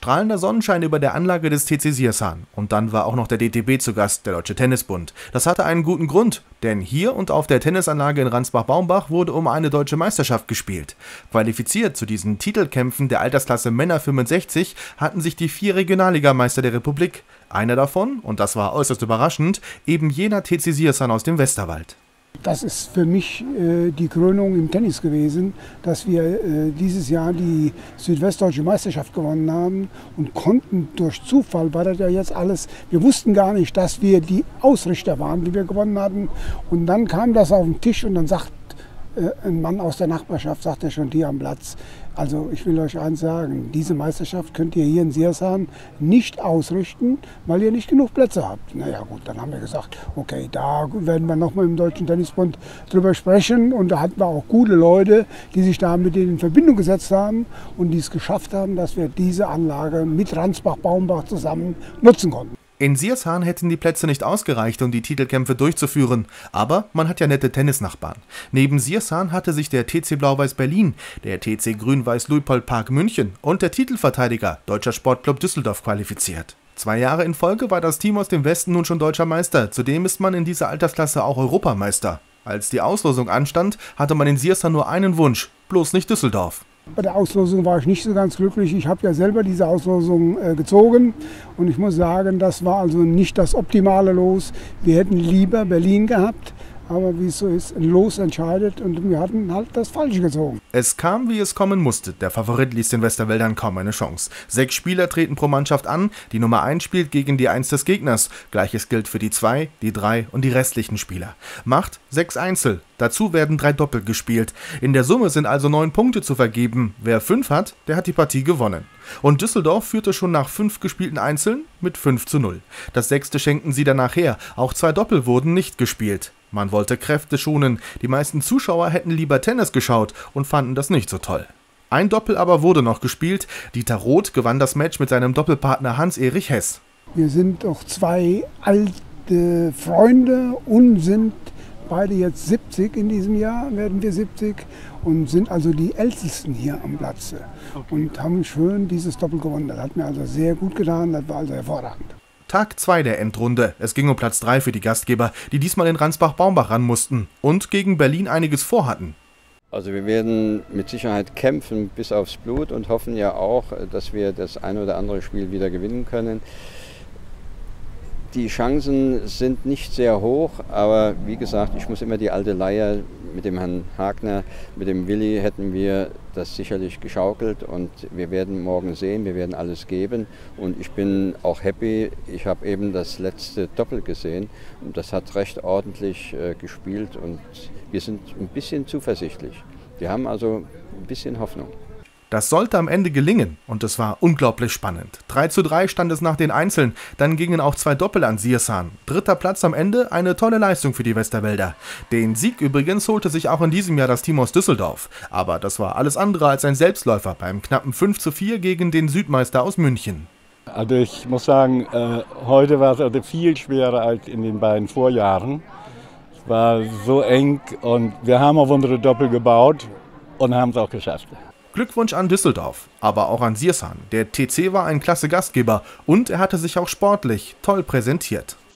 Strahlender Sonnenschein über der Anlage des TC Siersan. Und dann war auch noch der DTB zu Gast, der Deutsche Tennisbund. Das hatte einen guten Grund, denn hier und auf der Tennisanlage in Ransbach-Baumbach wurde um eine deutsche Meisterschaft gespielt. Qualifiziert zu diesen Titelkämpfen der Altersklasse Männer 65 hatten sich die 4 Regionalligameister der Republik. Einer davon, und das war äußerst überraschend, eben jener TC Siersan aus dem Westerwald. Das ist für mich die Krönung im Tennis gewesen, dass wir dieses Jahr die Südwestdeutsche Meisterschaft gewonnen haben und konnten durch Zufall, war das ja jetzt alles, wir wussten gar nicht, dass wir die Ausrichter waren, die wir gewonnen hatten. Und dann kam das auf den Tisch und dann sagt ein Mann aus der Nachbarschaft, sagt er schon hier am Platz, also ich will euch eins sagen, diese Meisterschaft könnt ihr hier in Siersan nicht ausrichten, weil ihr nicht genug Plätze habt. Naja gut, dann haben wir gesagt, okay, da werden wir nochmal im Deutschen Tennisbund drüber sprechen. Und da hatten wir auch gute Leute, die sich da mit denen in Verbindung gesetzt haben und die es geschafft haben, dass wir diese Anlage mit Ransbach-Baumbach zusammen nutzen konnten. In Siersan hätten die Plätze nicht ausgereicht, um die Titelkämpfe durchzuführen, aber man hat ja nette Tennisnachbarn. Neben Siersan hatte sich der TC Blau-Weiß Berlin, der TC Grün-Weiß Luitpold-Park München und der Titelverteidiger Deutscher Sportclub Düsseldorf qualifiziert. 2 Jahre in Folge war das Team aus dem Westen nun schon deutscher Meister, zudem ist man in dieser Altersklasse auch Europameister. Als die Auslosung anstand, hatte man in Siersan nur einen Wunsch, bloß nicht Düsseldorf. Bei der Auslosung war ich nicht so ganz glücklich. Ich habe ja selber diese Auslosung gezogen und ich muss sagen, das war also nicht das optimale Los. Wir hätten lieber Berlin gehabt, aber wie es so ist, ein Los entscheidet und wir hatten halt das Falsche gezogen. Es kam, wie es kommen musste. Der Favorit ließ den Westerwäldern kaum eine Chance. 6 Spieler treten pro Mannschaft an, die Nummer 1 spielt gegen die 1 des Gegners. Gleiches gilt für die 2, die 3 und die restlichen Spieler. Macht 6 Einzel. Dazu werden 3 Doppel gespielt. In der Summe sind also 9 Punkte zu vergeben. Wer 5 hat, der hat die Partie gewonnen. Und Düsseldorf führte schon nach 5 gespielten Einzeln mit 5:0. Das 6. schenkten sie danach her. Auch 2 Doppel wurden nicht gespielt. Man wollte Kräfte schonen. Die meisten Zuschauer hätten lieber Tennis geschaut und fanden das nicht so toll. Ein Doppel aber wurde noch gespielt. Dieter Roth gewann das Match mit seinem Doppelpartner Hans-Erich Hess. Wir sind doch 2 alte Freunde und sind beide jetzt 70 in diesem Jahr, werden wir 70 und sind also die Ältesten hier am Platz und haben schön dieses Doppel gewonnen. Das hat mir also sehr gut getan, das war also hervorragend. Tag 2 der Endrunde. Es ging um Platz 3 für die Gastgeber, die diesmal in Ransbach-Baumbach ran mussten und gegen Berlin einiges vorhatten. Also wir werden mit Sicherheit kämpfen bis aufs Blut und hoffen ja auch, dass wir das ein oder andere Spiel wieder gewinnen können. Die Chancen sind nicht sehr hoch, aber wie gesagt, ich muss immer die alte Leier mit dem Herrn Hagner, mit dem Willi hätten wir das sicherlich geschaukelt und wir werden morgen sehen, wir werden alles geben und ich bin auch happy, ich habe eben das letzte Doppel gesehen und das hat recht ordentlich gespielt und wir sind ein bisschen zuversichtlich. Wir haben also ein bisschen Hoffnung. Das sollte am Ende gelingen und es war unglaublich spannend. 3:3 stand es nach den Einzeln, dann gingen auch 2 Doppel an Siersan. 3. Platz am Ende, eine tolle Leistung für die Westerwälder. Den Sieg übrigens holte sich auch in diesem Jahr das Team aus Düsseldorf. Aber das war alles andere als ein Selbstläufer beim knappen 5:4 gegen den Südmeister aus München. Also ich muss sagen, heute war es also viel schwerer als in den beiden Vorjahren. Es war so eng und wir haben auf unsere Doppel gebaut und haben es auch geschafft. Glückwunsch an Düsseldorf, aber auch an Siersan. Der TC war ein klasse Gastgeber und er hatte sich auch sportlich toll präsentiert.